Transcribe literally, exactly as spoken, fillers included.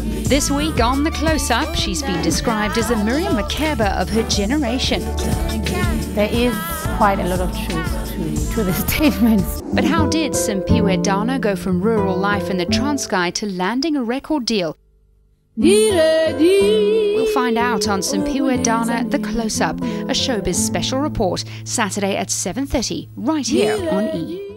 This week on The Close-Up, she's been described as the Miriam Makeba of her generation. There is quite a lot of truth to, to the statements. But how did Simphiwe Dana go from rural life in the Transkei to landing a record deal? We'll find out on Simphiwe Dana, The Close-Up, a showbiz special report, Saturday at seven thirty, right here on E!